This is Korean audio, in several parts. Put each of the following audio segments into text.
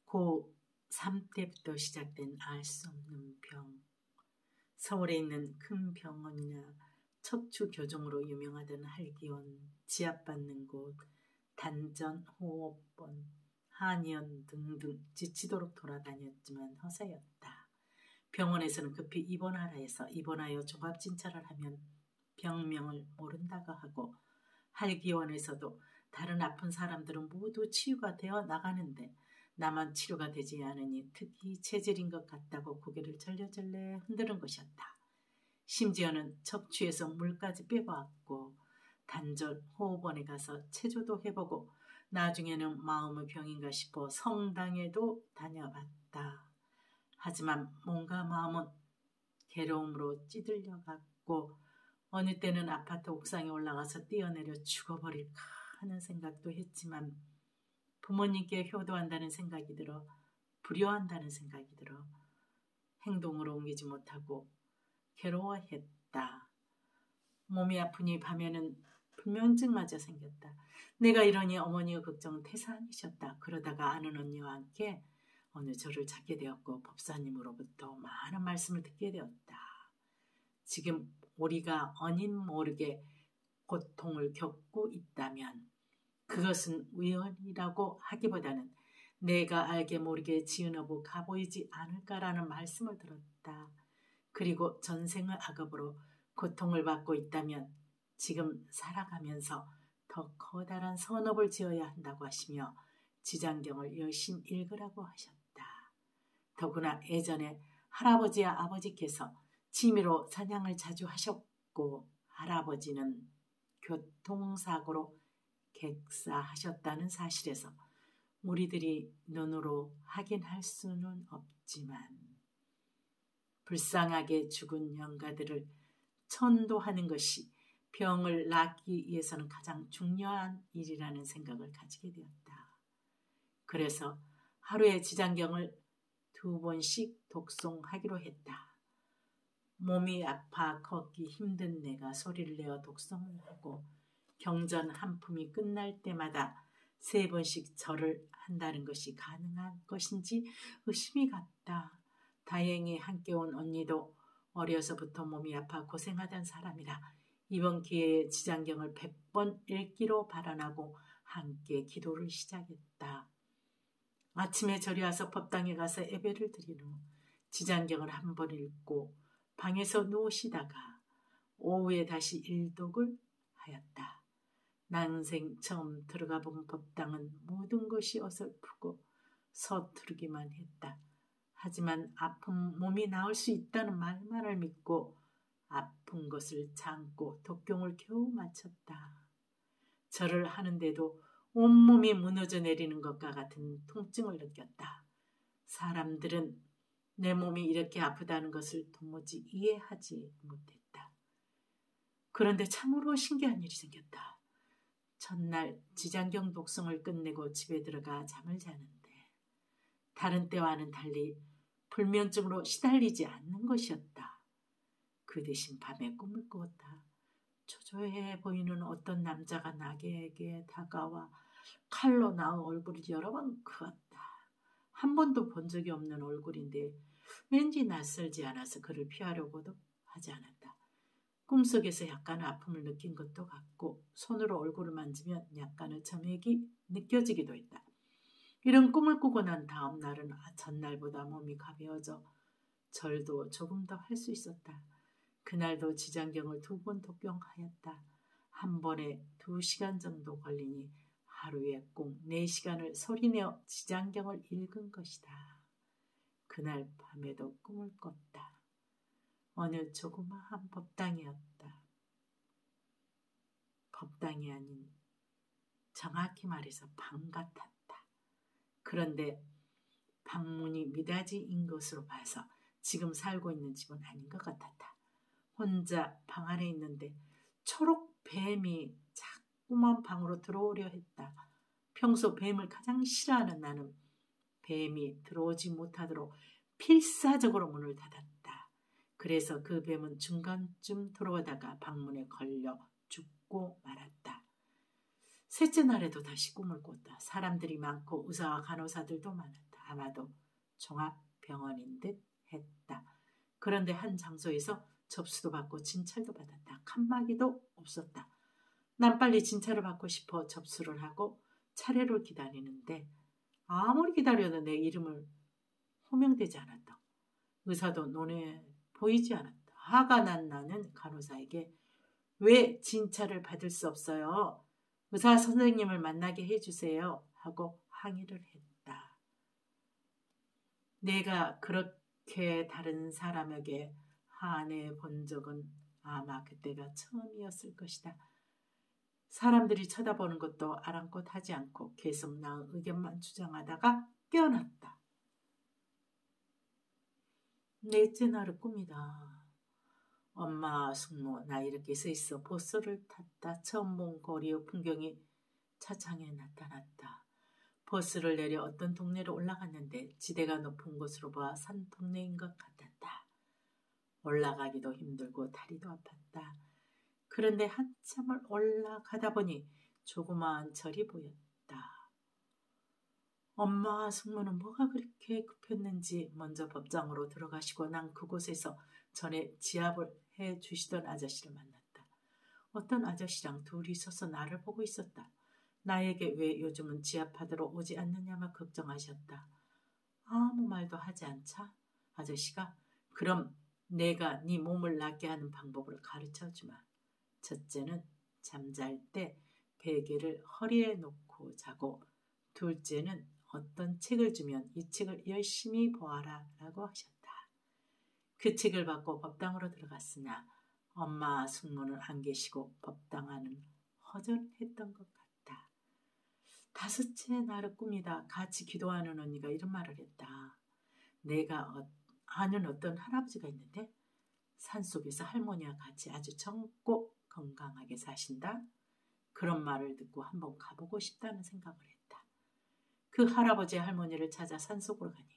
고3 때부터 시작된 알 수 없는 병. 서울에 있는 큰 병원이나 척추교정으로 유명하던 할기원, 지압받는 곳, 단전, 호흡원, 한의원 등등 지치도록 돌아다녔지만 허세였다. 병원에서는 급히 입원하라 해서 입원하여 종합진찰을 하면 병명을 모른다고 하고, 할기원에서도 다른 아픈 사람들은 모두 치유가 되어 나가는데 나만 치료가 되지 않으니 특히 체질인 것 같다고 고개를 절레절레 흔드는 것이었다. 심지어는 척추에서 물까지 빼고왔고 단전 호흡원에 가서 체조도 해보고 나중에는 마음의 병인가 싶어 성당에도 다녀봤다. 하지만 뭔가 마음은 괴로움으로 찌들려갔고 어느 때는 아파트 옥상에 올라가서 뛰어내려 죽어버릴까 하는 생각도 했지만 부모님께 효도한다는 생각이 들어 불효한다는 생각이 들어 행동으로 옮기지 못하고 괴로워했다. 몸이 아프니 밤에는 불면증마저 생겼다. 내가 이러니 어머니의 걱정은 태산이셨다. 그러다가 아는 언니와 함께 어느 절을 찾게 되었고 법사님으로부터 많은 말씀을 듣게 되었다. 지금 우리가 어닌 모르게 고통을 겪고 있다면 그것은 우연이라고 하기보다는 내가 알게 모르게 지은 업이 가보이지 않을까라는 말씀을 들었다. 그리고 전생의 악업으로 고통을 받고 있다면 지금 살아가면서 더 커다란 선업을 지어야 한다고 하시며 지장경을 열심히 읽으라고 하셨다. 더구나 예전에 할아버지와 아버지께서 취미로 사냥을 자주 하셨고 할아버지는 교통사고로 객사하셨다는 사실에서 우리들이 눈으로 확인할 수는 없지만 불쌍하게 죽은 영가들을 천도하는 것이 병을 낫기 위해서는 가장 중요한 일이라는 생각을 가지게 되었다. 그래서 하루에 지장경을 2번씩 독송하기로 했다. 몸이 아파 걷기 힘든 내가 소리를 내어 독송을 하고 경전 한 품이 끝날 때마다 3번씩 절을 한다는 것이 가능한 것인지 의심이 갔다. 다행히 함께 온 언니도 어려서부터 몸이 아파 고생하던 사람이라 이번 기회에 지장경을 100번 읽기로 발언하고 함께 기도를 시작했다. 아침에 절이 와서 법당에 가서 예배를 드린 후 지장경을 한 번 읽고 방에서 누우시다가 오후에 다시 일독을 하였다. 난생 처음 들어가 본 법당은 모든 것이 어설프고 서투르기만 했다. 하지만 아픈 몸이 나을 수 있다는 말만을 믿고 아픈 것을 참고 독경을 겨우 마쳤다. 절을 하는데도 온몸이 무너져 내리는 것과 같은 통증을 느꼈다. 사람들은 내 몸이 이렇게 아프다는 것을 도무지 이해하지 못했다. 그런데 참으로 신기한 일이 생겼다. 첫날 지장경 독송을 끝내고 집에 들어가 잠을 자는데 다른 때와는 달리 불면증으로 시달리지 않는 것이었다. 그 대신 밤에 꿈을 꾸었다. 초조해 보이는 어떤 남자가 나에게 다가와 칼로 나의 얼굴을 여러 번 그었다. 한 번도 본 적이 없는 얼굴인데 왠지 낯설지 않아서 그를 피하려고도 하지 않았다. 꿈속에서 약간 아픔을 느낀 것도 같고 손으로 얼굴을 만지면 약간의 점액이 느껴지기도 했다. 이런 꿈을 꾸고 난 다음 날은 전날보다 몸이 가벼워져 절도 조금 더 할 수 있었다. 그날도 지장경을 2번 독경하였다. 한 번에 2시간 정도 걸리니 하루에 꼭 4시간을 소리내어 지장경을 읽은 것이다. 그날 밤에도 꿈을 꿨다. 어느 조그마한 법당이었다. 법당이 아닌 정확히 말해서 방 같았다. 그런데 방문이 미닫이인 것으로 봐서 지금 살고 있는 집은 아닌 것 같았다. 혼자 방 안에 있는데 초록 뱀이 자꾸만 방으로 들어오려 했다. 평소 뱀을 가장 싫어하는 나는 뱀이 들어오지 못하도록 필사적으로 문을 닫았다. 그래서 그 뱀은 중간쯤 들어오다가 방문에 걸려 죽고 말았다. 셋째 날에도 다시 꿈을 꿨다. 사람들이 많고 의사와 간호사들도 많았다. 아마도 종합병원인 듯 했다. 그런데 한 장소에서 접수도 받고 진찰도 받았다. 칸막이도 없었다. 난 빨리 진찰을 받고 싶어 접수를 하고 차례를 기다리는데 아무리 기다려도 내 이름을 호명되지 않았다. 의사도 눈에 보이지 않았다. 화가 난 나는 간호사에게 왜 진찰을 받을 수 없어요? 의사 선생님을 만나게 해주세요. 하고 항의를 했다. 내가 그렇게 다른 사람에게 화내 본 적은 아마 그때가 처음이었을 것이다. 사람들이 쳐다보는 것도 아랑곳하지 않고 계속 나의 의견만 주장하다가 깨어났다. 넷째 날의 꿈이다. 엄마, 숙모, 나 이렇게 서 있어 버스를 탔다. 처음 본 거리의 풍경이 차창에 나타났다. 버스를 내려 어떤 동네로 올라갔는데 지대가 높은 곳으로 봐 산 동네인 것 같았다. 올라가기도 힘들고 다리도 아팠다. 그런데 한참을 올라가다 보니 조그마한 절이 보였다. 엄마, 숙모는 뭐가 그렇게 급했는지 먼저 법당으로 들어가시고 난 그곳에서 전에 지압을 해주시던 아저씨를 만났다. 어떤 아저씨랑 둘이 서서 나를 보고 있었다. 나에게 왜 요즘은 지압하러 오지 않느냐만 걱정하셨다. 아무 말도 하지 않자 아저씨가 그럼 내가 네 몸을 낫게 하는 방법을 가르쳐주마. 첫째는 잠잘 때 베개를 허리에 놓고 자고 둘째는 어떤 책을 주면 이 책을 열심히 보아라 라고 하셨다. 그 책을 받고 법당으로 들어갔으나 엄마 숙모는 안 계시고 법당 안은 허전했던 것 같다. 다섯째 날의 꿈이다. 같이 기도하는 언니가 이런 말을 했다. 내가 아는 어떤 할아버지가 있는데 산속에서 할머니와 같이 아주 젊고 건강하게 사신다. 그런 말을 듣고 한번 가보고 싶다는 생각을 했다. 그 할아버지 할머니를 찾아 산속으로 가니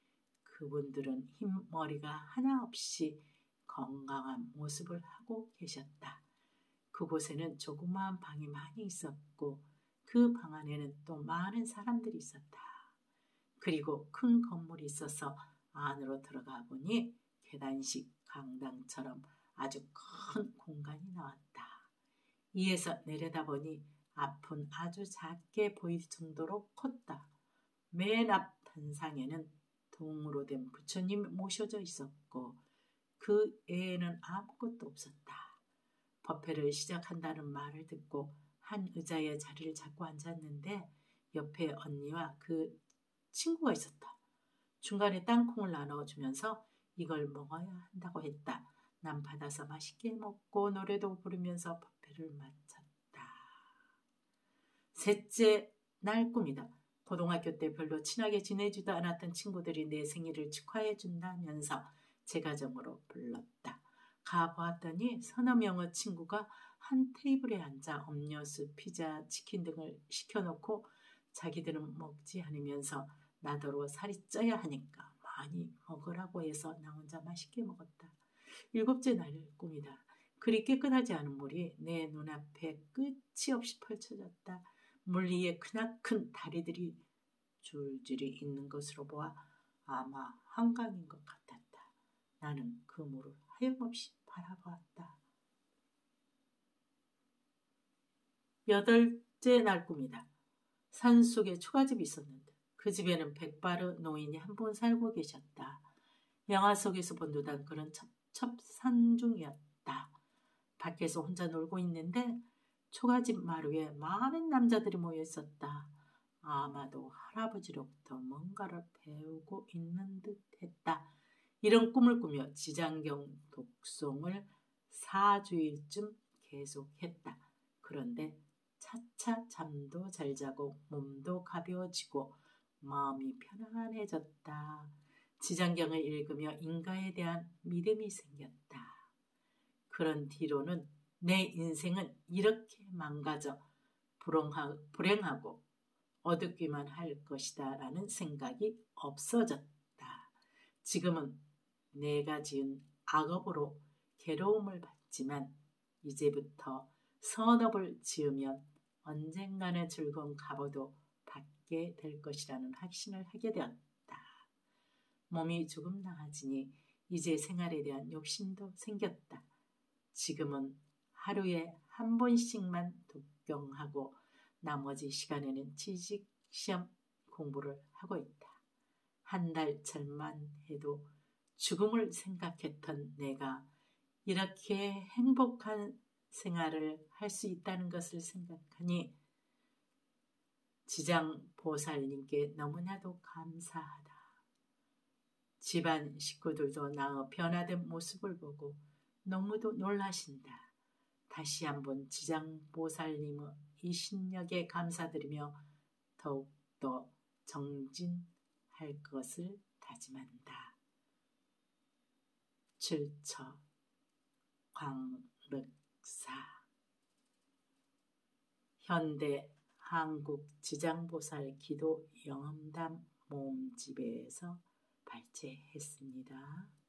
그분들은 흰머리가 하나 없이 건강한 모습을 하고 계셨다. 그곳에는 조그마한 방이 많이 있었고 그 방 안에는 또 많은 사람들이 있었다. 그리고 큰 건물이 있어서 안으로 들어가 보니 계단식 강당처럼 아주 큰 공간이 나왔다. 이에서 내려다보니 앞은 아주 작게 보일 정도로 컸다. 맨 앞 단상에는 동으로 된 부처님이 모셔져 있었고 그 외에는 아무것도 없었다. 법회를 시작한다는 말을 듣고 한 의자에 자리를 잡고 앉았는데 옆에 언니와 그 친구가 있었다. 중간에 땅콩을 나눠주면서 이걸 먹어야 한다고 했다. 난 받아서 맛있게 먹고 노래도 부르면서 법회를 마쳤다. 셋째 날 꿈이다. 고등학교 때 별로 친하게 지내지도 않았던 친구들이 내 생일을 축하해 준다면서 제 가정으로 불렀다. 가보았더니 서너 명의 친구가 한 테이블에 앉아 음료수, 피자, 치킨 등을 시켜놓고 자기들은 먹지 않으면서 나더러 살이 쪄야 하니까 많이 먹으라고 해서 나 혼자 맛있게 먹었다. 일곱째 날 꿈이다. 그리 깨끗하지 않은 물이 내 눈앞에 끝이 없이 펼쳐졌다. 물 위에 크나큰 다리들이 줄줄이 있는 것으로 보아 아마 한강인 것 같았다. 나는 그 물을 하염없이 바라보았다. 여덟째 날 꿈이다. 산속에 초가집이 있었는데 그 집에는 백발의 노인이 한 분 살고 계셨다. 영화 속에서 본 듯한 그런 첩첩산중이었다. 밖에서 혼자 놀고 있는데 초가집 마루에 많은 남자들이 모여 있었다. 아마도 할아버지로부터 뭔가를 배우고 있는 듯 했다. 이런 꿈을 꾸며 지장경 독송을 4주일쯤 계속했다. 그런데 차차 잠도 잘 자고 몸도 가벼워지고 마음이 편안해졌다. 지장경을 읽으며 인가에 대한 믿음이 생겼다. 그런 뒤로는 내 인생은 이렇게 망가져 불행하고 어둡기만 할 것이다 라는 생각이 없어졌다. 지금은 내가 지은 악업으로 괴로움을 받지만 이제부터 선업을 지으면 언젠가는 즐거운 갑오도 받게 될 것이라는 확신을 하게 되었다. 몸이 조금 나아지니 이제 생활에 대한 욕심도 생겼다. 지금은 하루에 한 번씩만 독경하고 나머지 시간에는 취직 시험 공부를 하고 있다. 한 달 전만 해도 죽음을 생각했던 내가 이렇게 행복한 생활을 할 수 있다는 것을 생각하니 지장보살님께 너무나도 감사하다. 집안 식구들도 나의 변화된 모습을 보고 너무도 놀라신다. 다시 한번 지장보살님의 이 신력에 감사드리며 더욱더 정진할 것을 다짐한다. 출처 광륵사 현대 한국 지장보살 기도 영험담 모음집에서 발제했습니다.